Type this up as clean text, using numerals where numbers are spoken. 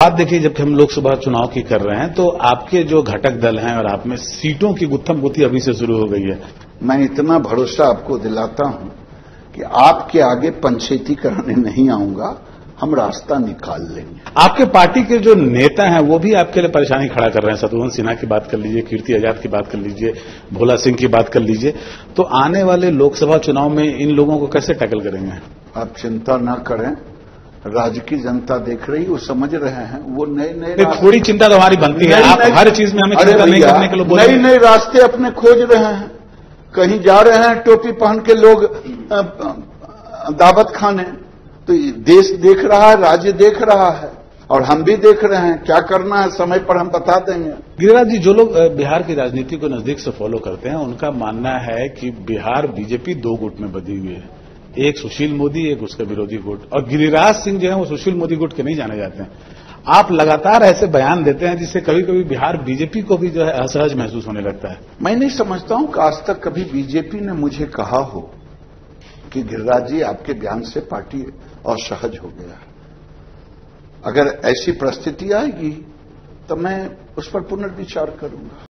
बात देखिए, जब हम लोकसभा चुनाव की कर रहे हैं तो आपके जो घटक दल हैं और आप में सीटों की गुत्थम गुत्थी अभी से शुरू हो गई है। मैं इतना भरोसा आपको दिलाता हूं कि आपके आगे पंचायती कराने नहीं आऊंगा, हम रास्ता निकाल लेंगे। आपके पार्टी के जो नेता हैं वो भी आपके लिए परेशानी खड़ा कर रहे हैं। शत्रुघ्न सिन्हा की बात कर लीजिए, कीर्ति आजाद की बात कर लीजिए, भोला सिंह की बात कर लीजिए। तो आने वाले लोकसभा चुनाव में इन लोगों को कैसे टैकल करेंगे? आप चिंता न करें, राज्य की जनता देख रही, वो समझ रहे हैं। वो नए थोड़ी चिंता तो हमारी बनती है। आप हर चीज में हमें चिंता नहीं करने के लिए बोल रहे हैं। नए रास्ते अपने खोज रहे हैं। कहीं जा रहे हैं टोपी पहन के लोग दावत खाने, तो देश देख रहा है, राज्य देख रहा है, और हम भी देख रहे हैं। क्या करना है समय पर हम बता देंगे। गिरिराज जी, जो लोग बिहार की राजनीति को नजदीक से फॉलो करते हैं उनका मानना है कि बिहार बीजेपी दो गुट में बंधी हुई है, एक सुशील मोदी, एक उसका विरोधी गुट। और गिरिराज सिंह जो है वो सुशील मोदी गुट के नहीं जाने जाते हैं। आप लगातार ऐसे बयान देते हैं जिससे कभी कभी बिहार बीजेपी को भी जो है असहज महसूस होने लगता है। मैं नहीं समझता हूं कि आज तक कभी बीजेपी ने मुझे कहा हो कि गिरिराज जी आपके बयान से पार्टी असहज हो गया है। अगर ऐसी परिस्थिति आएगी तो मैं उस पर पुनर्विचार करूंगा।